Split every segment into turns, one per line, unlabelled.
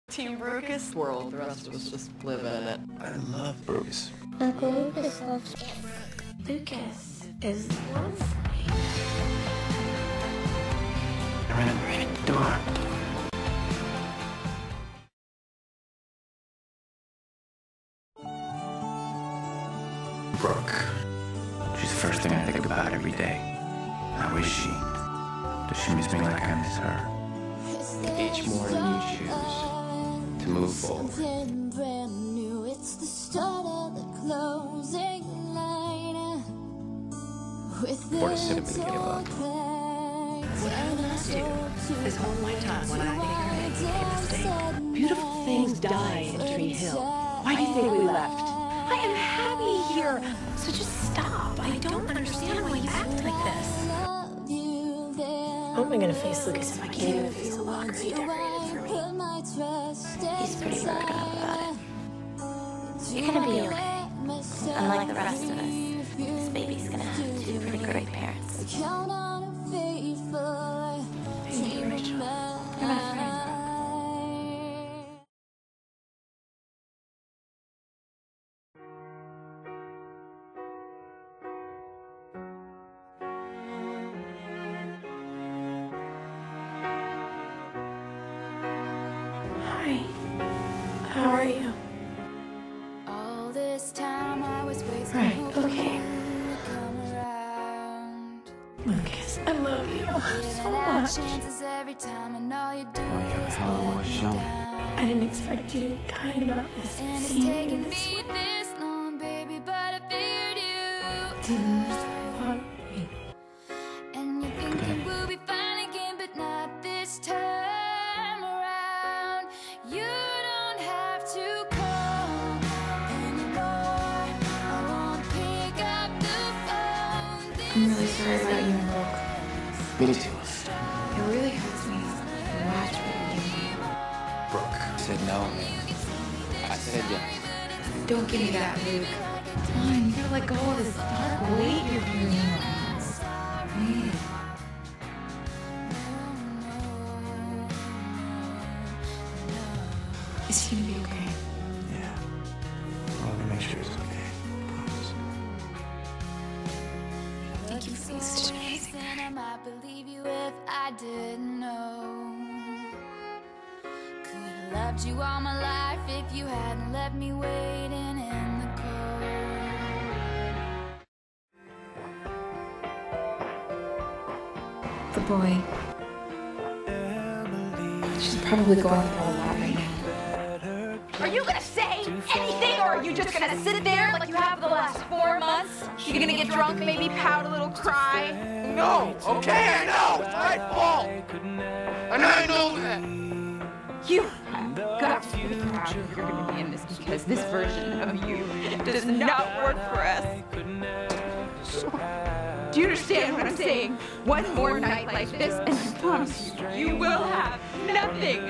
Team Brooke's world, the rest of us just live in it.
I love Bruce.
Uncle Lucas loves me. Lucas is lovely.
I ran right at the door. Brooke. She's the first thing I think about every day. How is she? Does she miss me like I miss her? Each morning you choose to move forward.
It's the start of the closing line.
Or to simply give up.
What I must do is hold my tongue when I think you're making a mistake. Beautiful things die in Tree Hill. Why do you think we left?
I am happy here, so just stop. I don't understand why you act like this. How am I gonna face Lucas if I can't even face a locker he decorated for me? He's pretty broken up about it. You're gonna be okay. Unlike the rest of us, this baby's gonna have two pretty great parents. Hey, Rachel. You're my friend. Hi. How are you?
All this time I was wasting.
Right, okay. Lucas, I love you so much.
Every time and all you do
Oh, you have a hell of a show.
I didn't expect you to be kind about this.
and it's
Seeing me
taken
this
me
way.
this long, baby, but I figured you.
Didn't want me.
And you think we'll be fine again, but not this time around. You don't have to come anymore. I won't pick up the phone.
I'm really sorry about you and Brooke.
Me too.
It really hurts me to watch what you do.
Brooke said no. I said yes.
Don't give me that, Luke.
Come on, you gotta let go of this dark weight you're carrying around. Breathe.
Is he gonna be okay?
Yeah. Well, let me make sure it's okay. Promise.
Thank you for being such an amazing guy.
I might believe you if I didn't know. Could have loved you all my life if you hadn't left me waiting in the cold.
The boy. She's probably going through a lot right now.
Are you gonna say anything, or are you just gonna sit there like you have the last 4 months? You're gonna get drunk, maybe pout a little, cry?
No! Okay, I know! It's my fault! And I know that!
You got to be proud you're gonna be in this, because this version of you does not work for us. Do you understand what I'm saying? One more night like this, and I promise you, you will have nothing.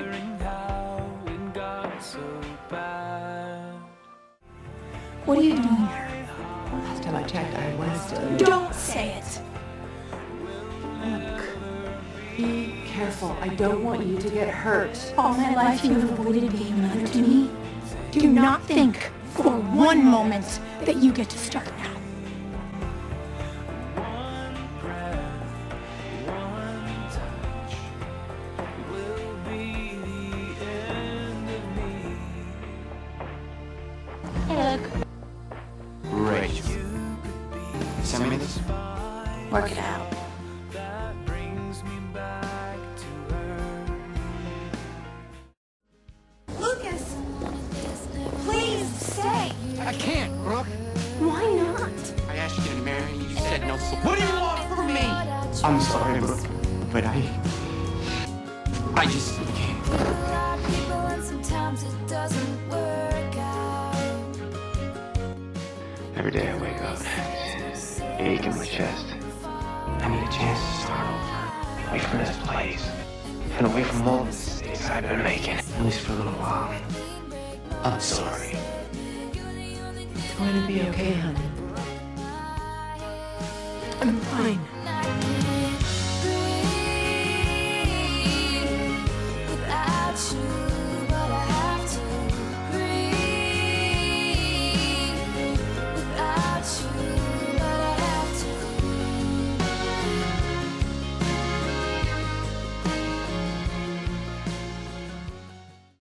What are you doing here?
Last time I checked, I was still.
Don't say it!
Look, be careful. I don't want you to get hurt.
All my life you have avoided being a mother to me. Do not think for one moment that you get to start now. Hey, look.
Rachel. Send me this?
Work it out.
Lucas, please stay.
I can't, Brooke.
Why not?
I asked you to marry me, you said no, so what do you want from me? I'm sorry, Brooke, but I just can't.
Sometimes it doesn't work out.
Every day I wake up, ache in my chest. I need a chance to start over. Away from this place. And away from all the mistakes I've been making. At least for a little while. I'm sorry.
It's going to be okay, honey.
I'm fine.